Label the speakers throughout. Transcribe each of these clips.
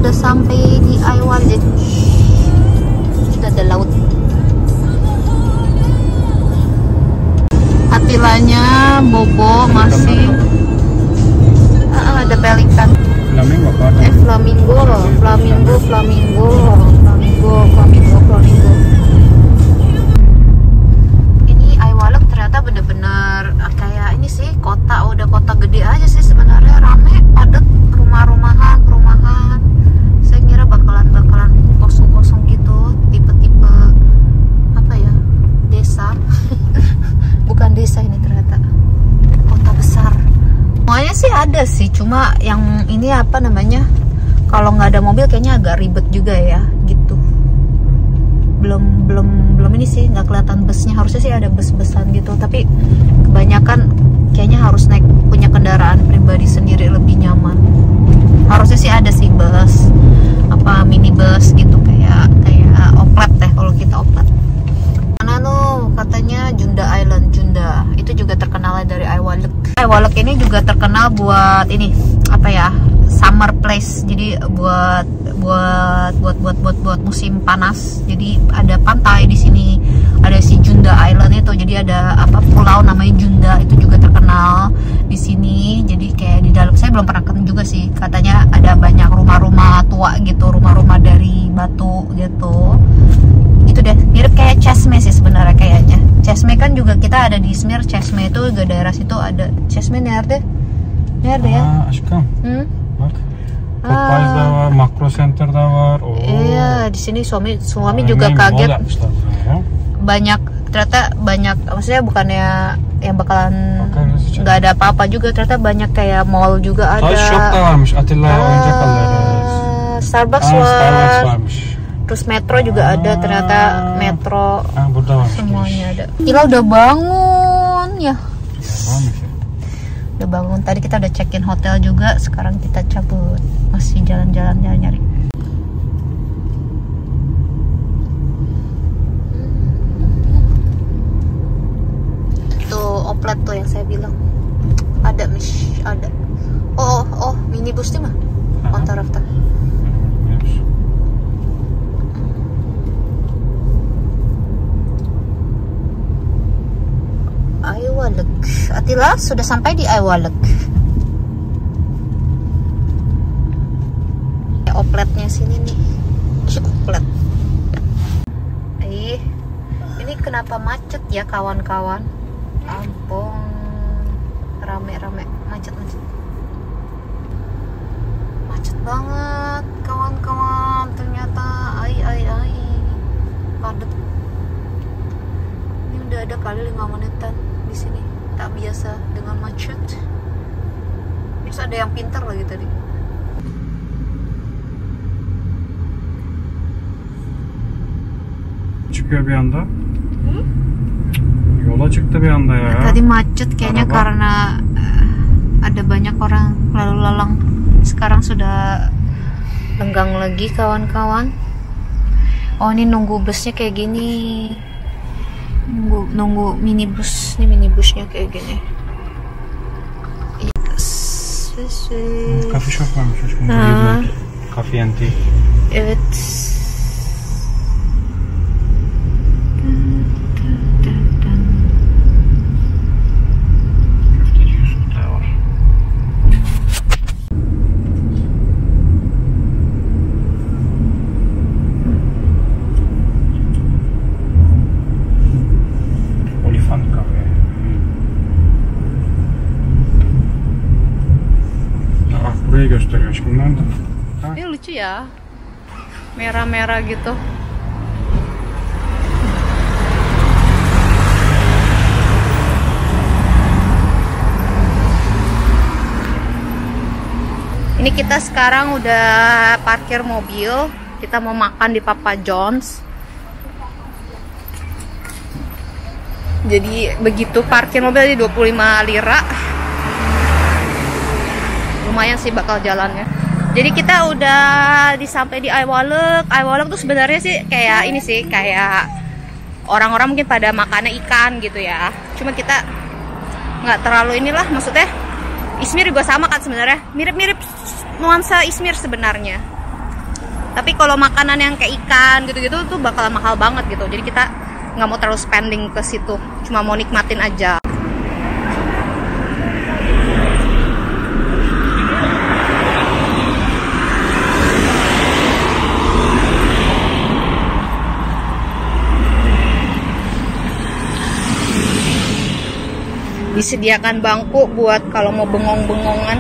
Speaker 1: udah sampai di Ayvalık. Sudah ada laut. Attilanya bobo masih. Ada pelikan.
Speaker 2: Flamingo apa?
Speaker 1: Flamingo. Ini Ayvalık ternyata bener-bener kayak ini sih, udah kota gede aja sih sebenarnya, rame, padat, rumahan. Saya kira bakalan kosong gitu, tipe-tipe apa ya, desa. Bukan desa ini ternyata, kota besar. Semuanya sih ada sih, cuma yang ini apa namanya, kalau nggak ada mobil kayaknya agak ribet juga ya gitu. Belum ini sih, nggak kelihatan busnya. Harusnya sih ada bus-busan gitu, tapi kebanyakan kayaknya harus punya kendaraan pribadi sendiri, lebih nyaman. Harusnya sih ada sih bus, apa minibus gitu, kayak oplet deh kalau kita oplet. Mana tuh katanya Junda Island. Junda itu juga terkenal dari Ayvalık. Ayvalık ini juga terkenal buat ini apa ya, summer place. Jadi buat musim panas. Jadi ada pantai di sini, ada si Junda Island itu. Jadi ada apa, pulau namanya Junda, itu juga terkenal di sini. Jadi kayak di dalam, saya belum pernah ketemu juga sih. Katanya ada banyak rumah-rumah tua gitu, rumah-rumah dari batu gitu. Itu deh, mirip kayak Çeşme sih sebenarnya kayaknya. Çeşme kan juga kita ada di İzmir. Çeşme itu juga daerah situ ada. Çeşme nerede ya?
Speaker 2: Aşkım. Bak. Popeyes'da var, Makro Center'da var.
Speaker 1: Iya, di sini suami juga kaget. Banyak, ternyata banyak, maksudnya bukannya yang bakalan nggak ada apa-apa juga, ternyata banyak kayak mall juga ada.
Speaker 2: Shop da varmış, Atilla oyuncak alları.
Speaker 1: Starbucks
Speaker 2: varmış.
Speaker 1: Terus metro juga ada, ternyata metro.
Speaker 2: Burada var.
Speaker 1: Semuanya ada. Gila udah bangun ya. Udah bangun. Tadi kita udah check-in hotel juga. Sekarang kita cabut. Masih jalan-jalan nyari. Tuh oplet tuh yang saya bilang. Ada ada. Oh, minibus nih mah. On tarafta. Ayvalık. Attila sudah sampai di Ayvalık. Opletnya sini nih. Oplet. Ini kenapa macet ya kawan-kawan? Ampun. Rame-rame, macet. Macet banget kawan-kawan. Ternyata padat. Ini udah ada kali 5 menitan di sini. Tak biasa dengan macet. Terus ada yang pintar lagi tadi.
Speaker 2: Çıkıyor bir anda. Yola çıktı bir anda ya.
Speaker 1: Tadi macet kayaknya karena ada banyak orang lalu lalang. Sekarang sudah lenggang lagi kawan-kawan. Oh, ini nunggu busnya kayak gini. Nunggu minibus. Ini minibusnya kayak gini.
Speaker 2: Coffee shop varmış. Coffee and tea.
Speaker 1: Evet.
Speaker 2: Köfteci Yusuf da var. Olifant kafe. Burayı gösteriyor aşkım. Nerede?
Speaker 1: Ini lucu ya, merah-merah gitu. Ini kita sekarang udah parkir mobil. Kita mau makan di Papa John's. Jadi begitu parkir mobil di 25 lira. Lumayan sih bakal jalannya. Jadi kita udah sampai di Ayvalık. Ayvalık tuh sebenarnya sih kayak ini sih, kayak orang-orang mungkin pada makannya ikan gitu ya. Cuma kita nggak terlalu inilah, maksudnya Izmir juga sama kan sebenarnya, mirip-mirip nuansa Izmir sebenarnya. Tapi kalau makanan yang kayak ikan gitu-gitu tuh bakal mahal banget gitu. Jadi kita nggak mau terlalu spending ke situ, cuma mau nikmatin aja. Disediakan bangku buat kalau mau bengong-bengongan.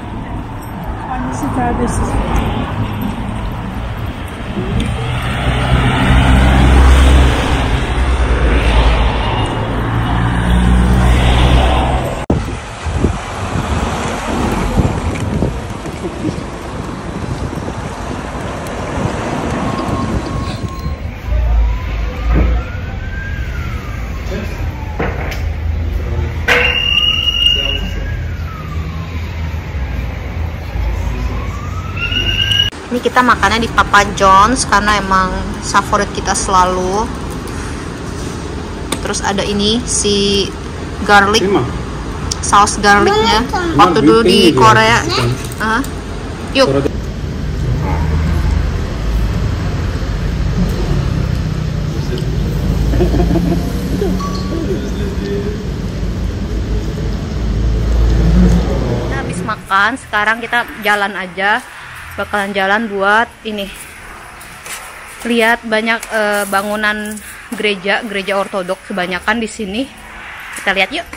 Speaker 1: Ini kita makannya di Papa John's karena emang favorit kita selalu. Terus ada ini si garlic, saus garlicnya. Waktu dulu di Korea. Yuk. Kita habis makan, sekarang kita jalan aja. Bakalan jalan buat ini, lihat banyak bangunan gereja ortodoks kebanyakan di sini. Kita lihat yuk.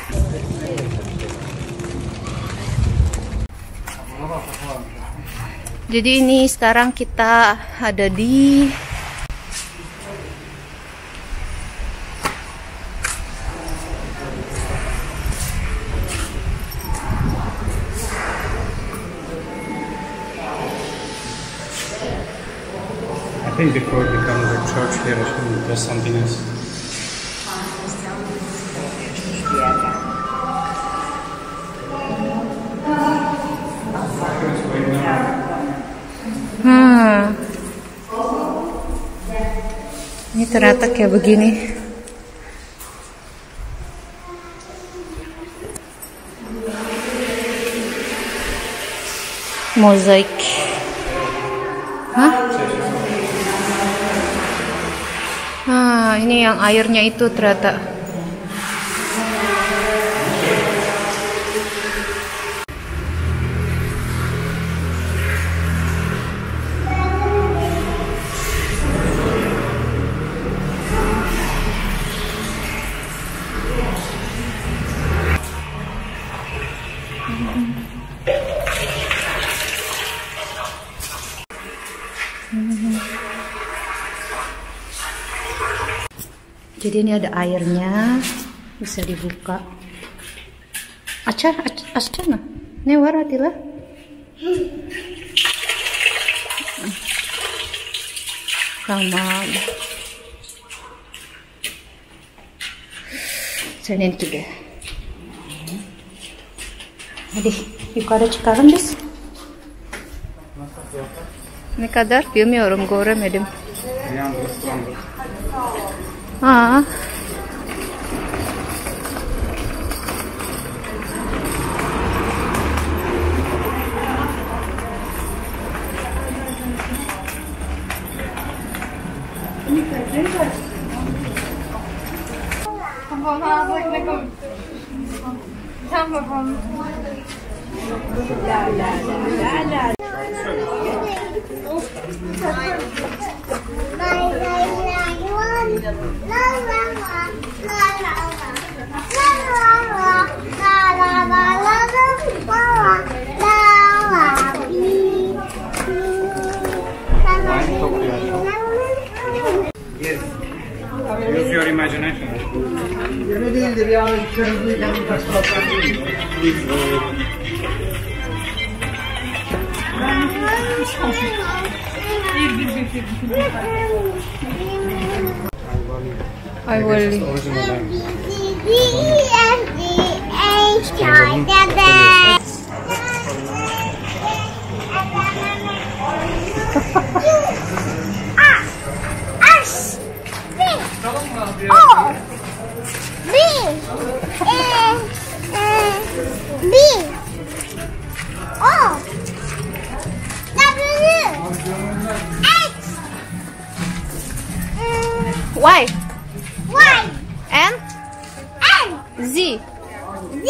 Speaker 1: Jadi ini sekarang kita ada di
Speaker 2: I think before it becomes a church here, there's something else.
Speaker 1: Ini ternyata kayak begini. Mozaik. Hah? Nah, ini yang airnya itu ternyata. Jadi ini ada airnya, bisa dibuka. Acana, ini waratila. Sama. Senin juga. Adik, yukarı çıkarım biz. Ne kadar bilmiyorum, göremedim. Aa.
Speaker 2: Use your imagination.
Speaker 1: I will.
Speaker 3: B
Speaker 1: Y.
Speaker 3: Y.
Speaker 1: And
Speaker 3: N.
Speaker 1: Z.
Speaker 3: Z.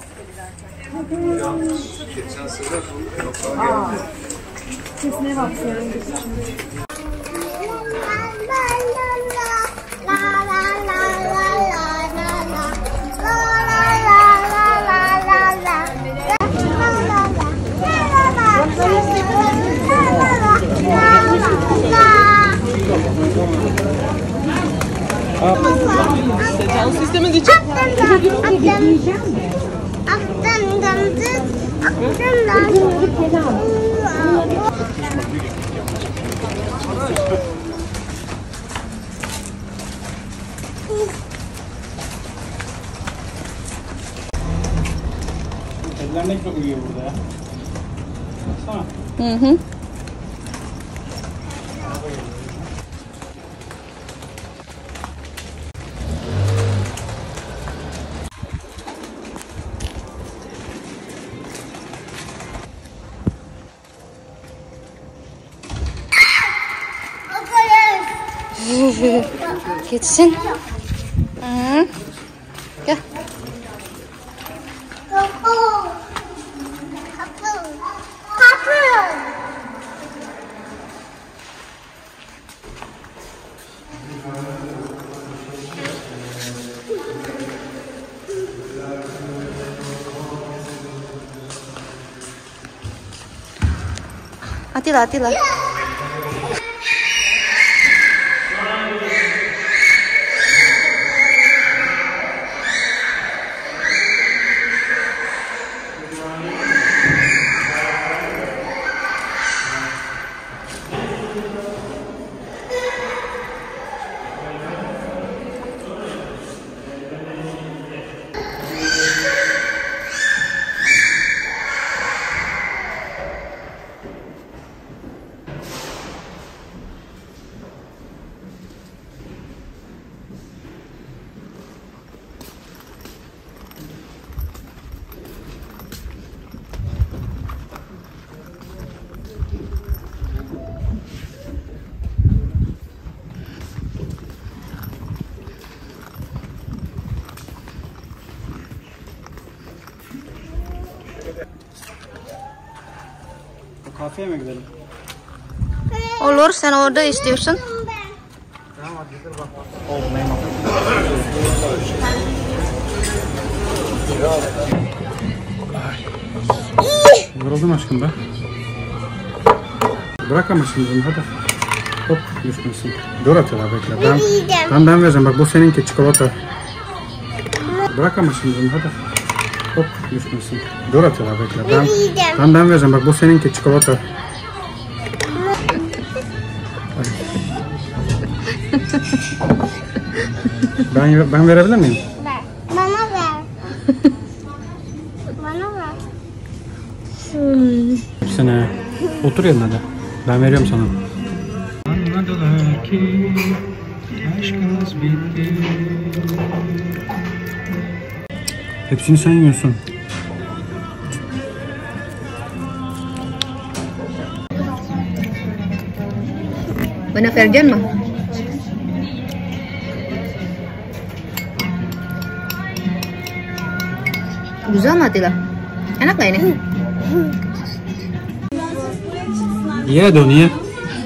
Speaker 2: Ellerine çok uyuyor burada ya. Baksana.
Speaker 1: Hı. Gitsin. Gel. Hati lah.
Speaker 2: Kafeye mi gidelim?
Speaker 1: Olur, sen orada istiyorsun.
Speaker 2: Tamam hadi gidelim bak. Olmayayım. Yoruldum aşkım be. Bırak ama şimdi hadi. Hop düşmesin. Dur Atilla bekle. Ben vereceğim bak bu seninki çikolata. Bırak ama şimdi hadi. Hop düşmesin. Dur Atilla bekle. Ben vereceğim bak bu seninki çikolata. Ben verebilir miyim?
Speaker 3: Bana ver. Bana ver.
Speaker 2: Hepsine. Otur yanına da. Ben veriyorum sana. Anladılar ki aşkımız bitti. Hepsini sen yiyorsun.
Speaker 1: Benar Ferdian mah. Güzel mi Atilla? Enak gak ini?
Speaker 2: Ye dong ye.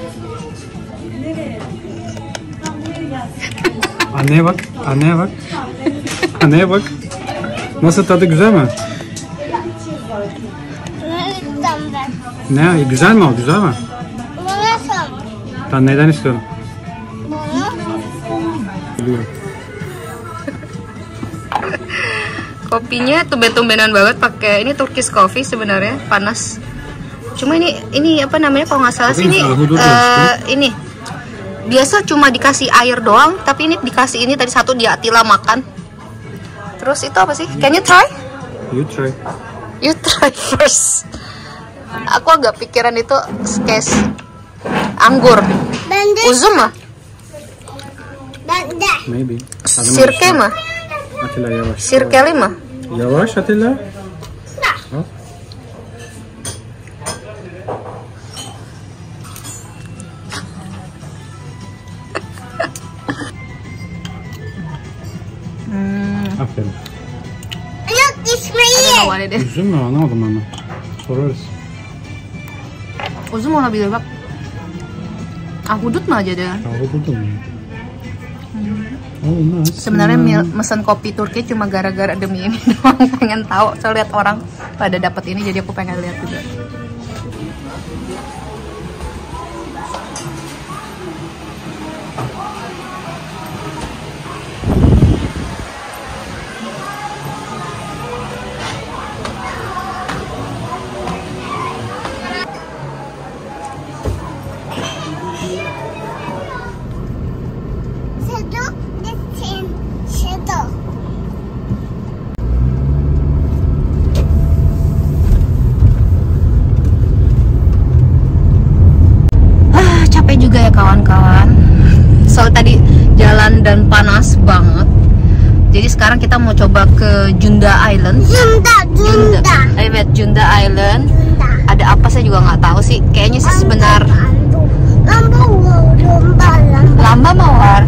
Speaker 2: Anneye bak, anneye bak. Anneye bak. Nasıl, tadı güzel mi? Ne? Güzel mi o? Güzel mi? Ben neden istiyorum? Biliyorum.
Speaker 1: Kopinya tumben-tumbenan banget pakai ini Turkish coffee sebenarnya, panas. Cuma ini apa namanya kalau nggak salah sih ini biasa cuma dikasih air doang, tapi ini dikasih ini tadi satu dia Atilla makan. Terus itu apa sih? Can you try?
Speaker 2: You try.
Speaker 1: You try first. Aku agak pikiran itu kayak anggur. Uzum mah?
Speaker 2: Maybe.
Speaker 1: Sirke mah?
Speaker 2: Atilla yavaş.
Speaker 1: Sirkeli mah?
Speaker 2: Yavaş Atilla. Al. Aferin.
Speaker 3: Look, it's my
Speaker 1: I don't know
Speaker 3: ear.
Speaker 1: what it is.
Speaker 2: Üzüm mü? Anlamadım ben de. Sorarız.
Speaker 1: Uzun olabilir bak. Ahudut mah aja deh.
Speaker 2: Tahu buldun mu? Oh, nice.
Speaker 1: Sebenarnya mesen kopi Turki cuma gara-gara demi ini doang, pengen tahu. Saya lihat orang pada dapat ini, jadi aku pengen lihat juga.
Speaker 3: Shadow, it's in shadow.
Speaker 1: Capek juga ya kawan-kawan. Soal tadi jalan dan panas banget. Jadi sekarang kita mau coba ke Junda Island.
Speaker 3: Junda.
Speaker 1: Junda Island.
Speaker 3: Junda.
Speaker 1: Ada apa saya juga nggak tahu sih. Kayaknya sih sebenar lamba mawar.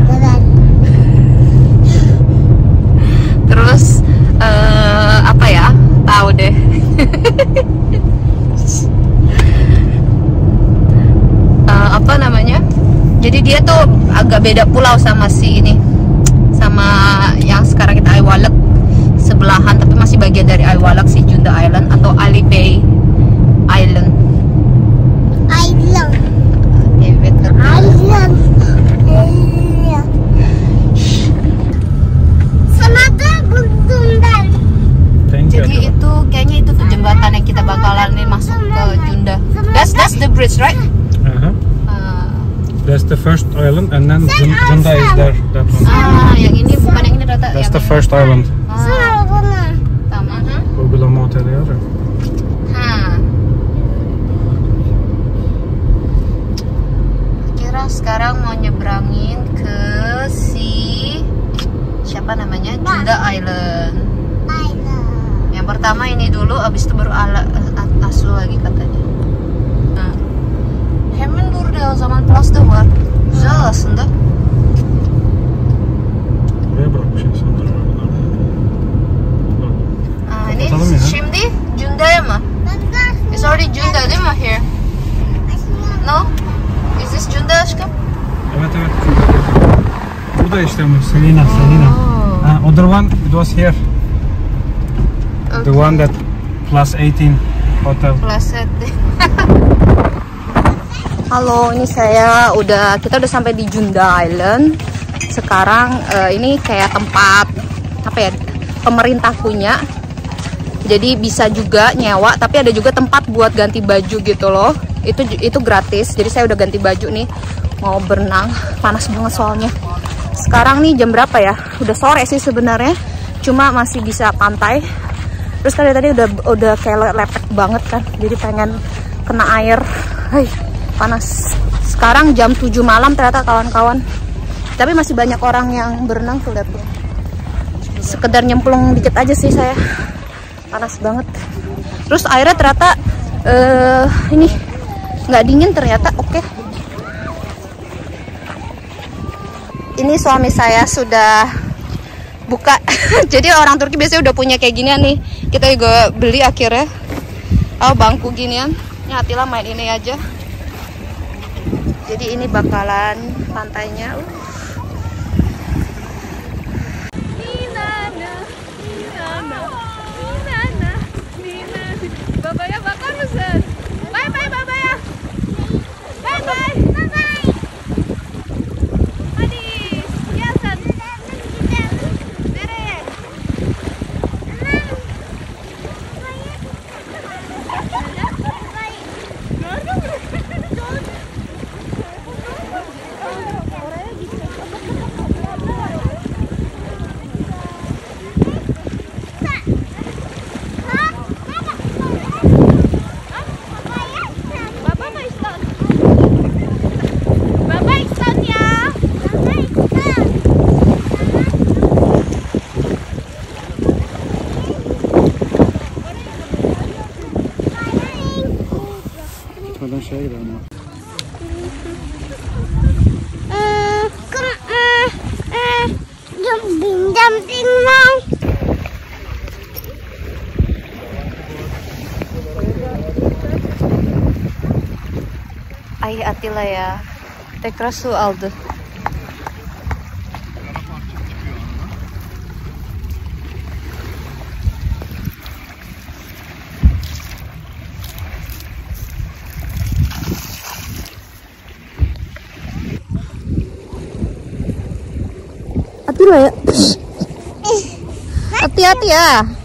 Speaker 1: Terus apa ya? Tahu deh. Apa namanya? Jadi dia tuh agak beda pulau sama si ini, sama yang sekarang kita Aiwalek sebelahan, tapi masih bagian dari Aiwalek si Junda Island atau Alipay Island.
Speaker 3: Island.
Speaker 1: Ya, betul.
Speaker 3: Island. Semoga bertundang.
Speaker 2: Thank you.
Speaker 1: Jadi itu kayaknya itu tuh jembatan yang kita bakalan nih masuk ke Junda. That's the bridge, right?
Speaker 2: Uh-huh. That's the first island, and then Junda is there. That one.
Speaker 1: Yang ini bukan yang ini rata.
Speaker 2: That's
Speaker 1: Yang
Speaker 2: the first island.
Speaker 1: Tama.
Speaker 2: Uygulama oteli var ya.
Speaker 1: Kira sekarang mau nyebrangin ke si siapa namanya, Junda Island. Yang pertama ini dulu, abis itu baru Aslo lagi katanya. Hemen burada o zaman Plus da var. Güzel aslında.
Speaker 2: Buraya bırakmış insanlar arabalarını.
Speaker 1: Ini
Speaker 2: Kapatalım ya.
Speaker 1: şimdi Junda'ya mı? It's already Junda değil mi here? No? Is this Junda aşkım?
Speaker 2: Evet. Burada işte bu Selina. Other one, it was here.
Speaker 1: Okay.
Speaker 2: The one that plus 18 hotel.
Speaker 1: Plaset. Halo, ini kita udah sampai di Junda Island. Sekarang ini kayak tempat apa ya, pemerintah punya. Jadi bisa juga nyewa, tapi ada juga tempat buat ganti baju gitu loh. Itu gratis. Jadi saya udah ganti baju nih, mau berenang. Panas banget soalnya. Sekarang nih jam berapa ya? Udah sore sih sebenarnya. Cuma masih bisa pantai. Terus tadi udah kayak lepek banget kan. Jadi pengen kena air. Hai. Panas. Sekarang jam 7 malam ternyata kawan-kawan. Tapi masih banyak orang yang berenang tuh, lihat tuh. Sekedar nyemplung dikit aja sih saya. Panas banget. Terus airnya ternyata ini nggak dingin ternyata. Oke. Ini suami saya sudah buka. Jadi orang Turki biasanya udah punya kayak ginian nih. Kita juga beli akhirnya. Oh, bangku ginian. Ini Atila main ini aja. Jadi ini bakalan pantainya.
Speaker 4: Babaya bakar mısın? Bye bye babaya. Bye bye. Hadi gel sen. Nereye? Gördün mü?
Speaker 1: Ay Atilla ya. Tekrar su aldı. Atilla ya. Hati-hati ya.